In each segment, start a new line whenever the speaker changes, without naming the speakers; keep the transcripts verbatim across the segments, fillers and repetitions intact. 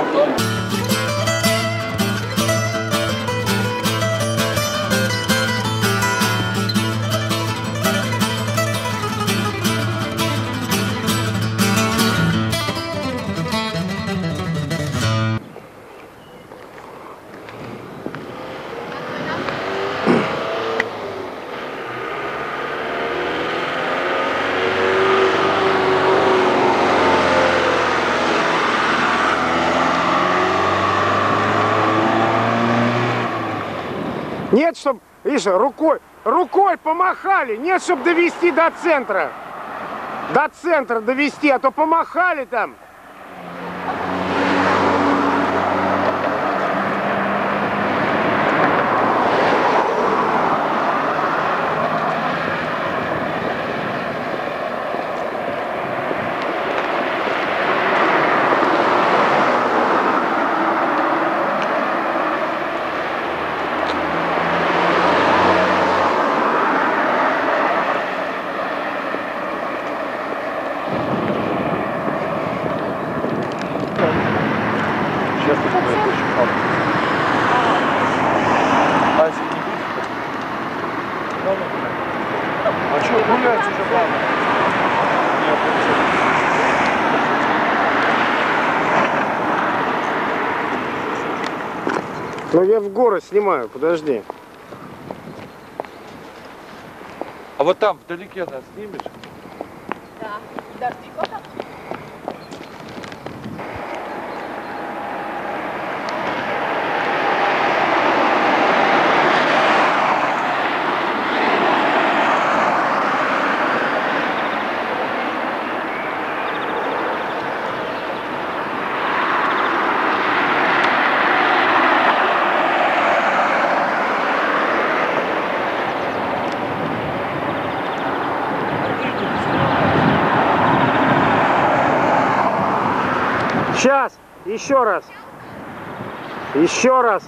Нет, чтобы, видишь, рукой, рукой помахали. Нет, чтобы довести до центра. До центра довести, а то помахали там.
А что, гулять уже плавно?
Ну я в горы снимаю, подожди.
А вот там вдалеке нас снимешь?
Да. Дожди кота?
Сейчас, еще раз. Еще раз.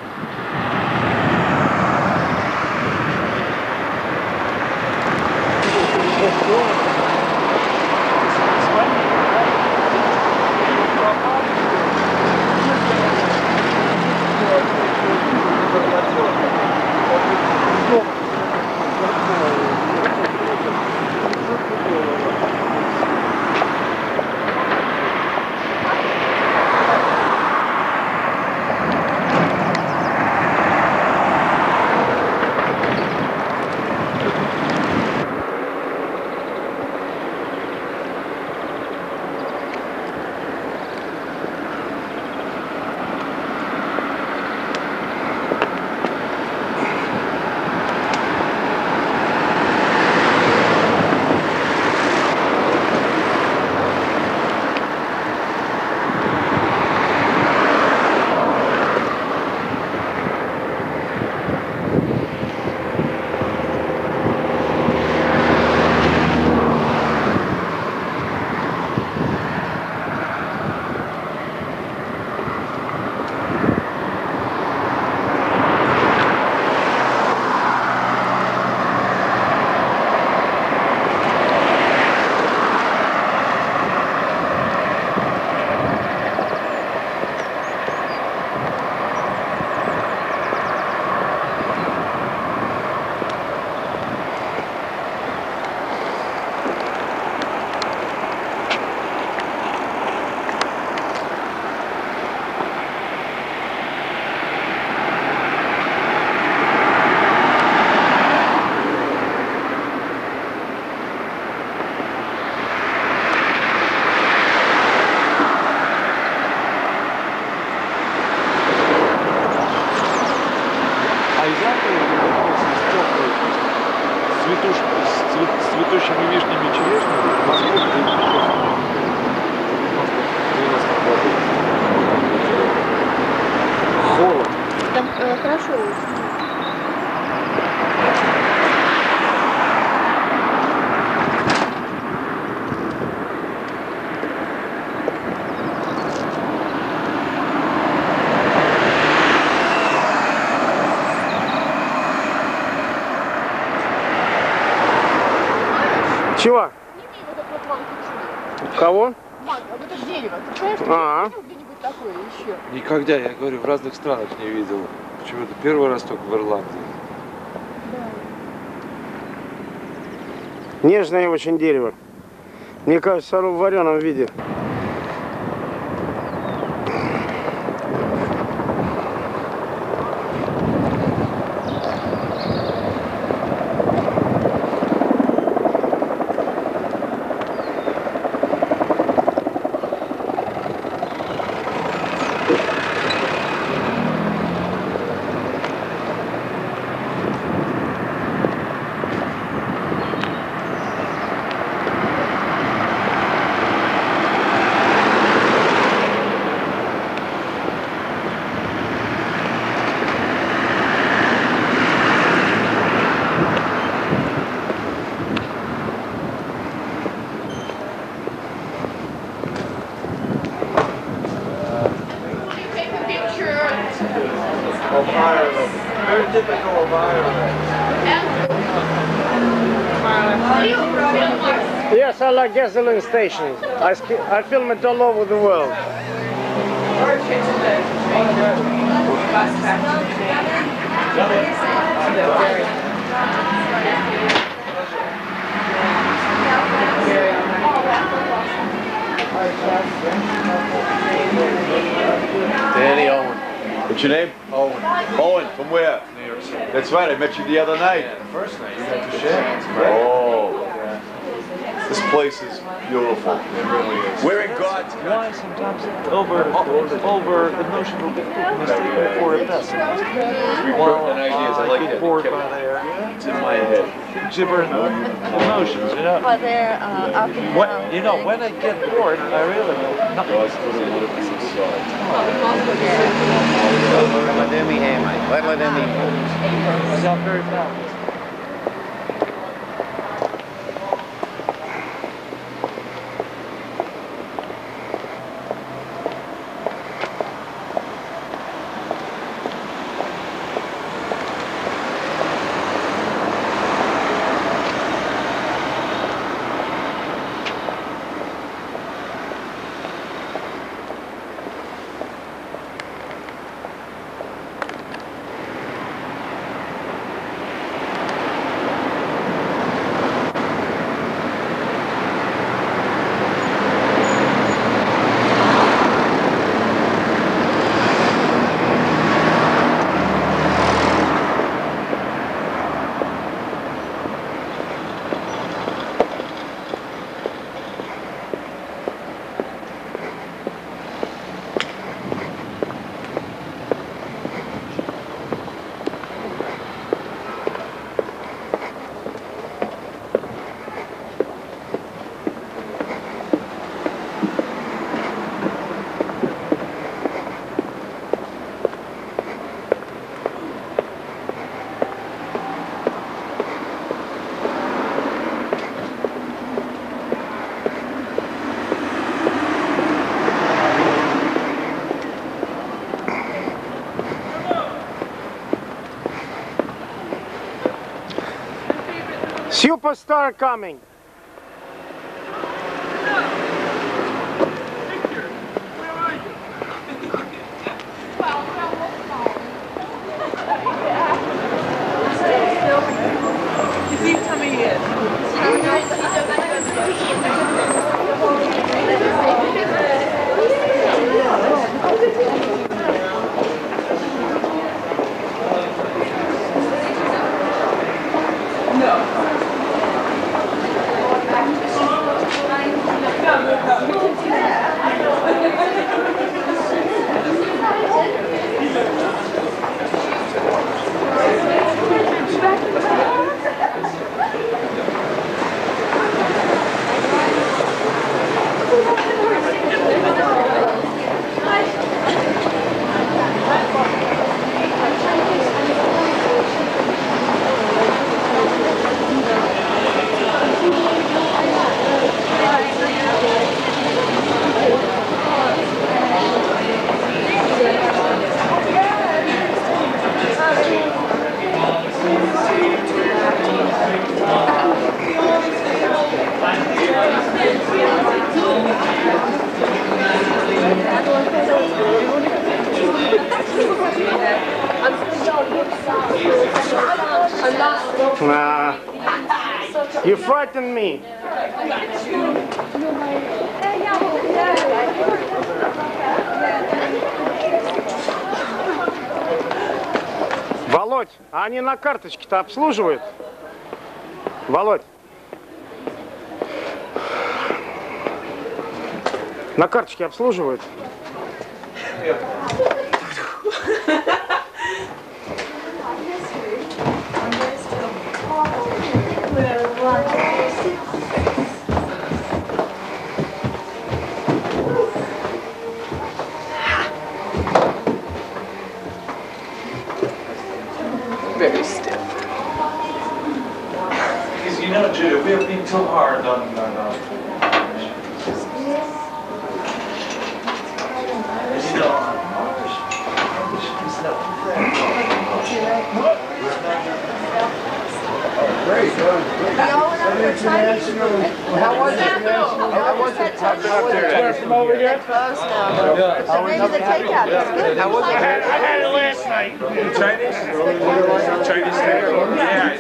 С цветущими вишнями, черешнями, холод.
Там э, хорошо.
Чего?
Вот этот вот манг.
Кого?
Манг, а вот это дерево. Ты знаешь, что
А -а.
где-нибудь так Какой еще?
Никогда, я говорю, в разных странах не видел. Почему-то первый раз только в Ирландии.
Нежное очень дерево. Мне кажется, оно в вареном виде.
Take a picture.
Of Ireland. Very typical of Ireland.
Yes, I like gasoline stations. I, sk- I film it all over the world.
Danny Owen. What's your name? Owen. Owen, from where?
New York City.
That's right, I met you the other night.
Yeah, the first night you had to share.
Oh. This place is beautiful.
It really is.
We're in God's
Why sometimes over over emotional difficulties before a test? Well,
and ideas, I
I
like
get
that.
bored by their
It's in my head.
gibbering emotions, you know.
But they're uh, up and
When,
down.
you know, when I get bored, I really know nothing.
God's little little piece of salt.
It's not very balanced.
Superstar coming. Uh, you frighten me. Володь, а они на карточке-то обслуживают? Володь. На карточке обслуживают?
Very stiff.
Because you know, Judah, we have been too hard on on, on As you know, on Mars, it's not
Great, good. How was it? How was it?
I've been up there. From over here?
Close now. So maybe the takeout is good.
How was it? I had, I had it last night. Chinese? Chinese steak? Yeah.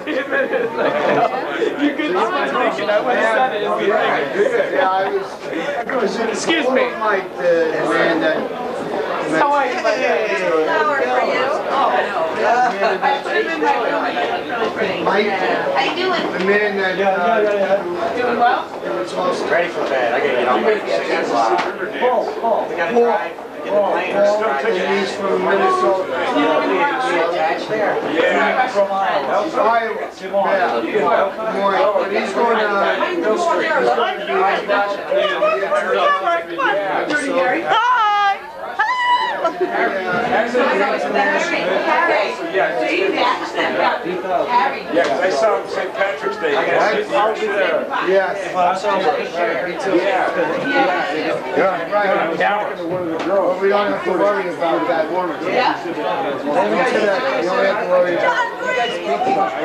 You could speak I would have said it.
Yeah, I was.
Excuse me.
Like the man that.
How are you, my man?
Flower for you. Oh, no. I put him in my room.
Mike,
How you doing?
the man that. Uh,
Doing well?
Ready for bed. I gotta get on by six o'clock. We gotta drive. Get the plane or drive
and he's from Minnesota.
attached there.
Yeah, from Iowa.
Iowa. Yeah. More, but he's going to.
Hi!
Yeah, because I saw him Saint Patrick's Day.
I'll be there. Yes.
Yeah.
Right. But we don't have to worry about that.
Yeah.
You don't have to worry about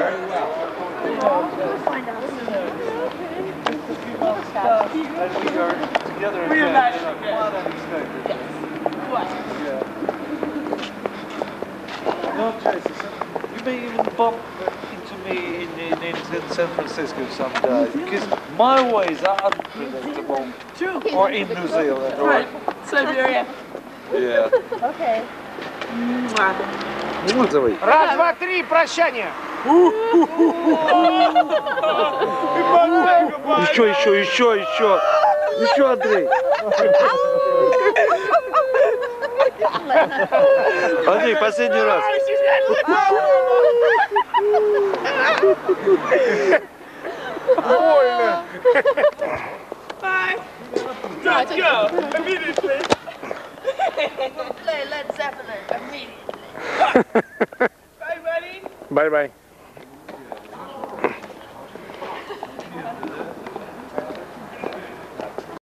We imagine more than expected. No, Tracy, you may even bump into me in, in, in San Francisco someday, because my ways are unpredictable.
True.
Or in New Zealand. Or,
Right. Siberia.
yeah.
Okay.
Раз, два, три, прощание.
Еще, еще, еще, еще. Еще, Андрей. Андрей, последний раз.
Больно.
Bye.
Let's go. Immediately.
Play Led Zeppelin immediately. Bye, buddy.
Bye-bye.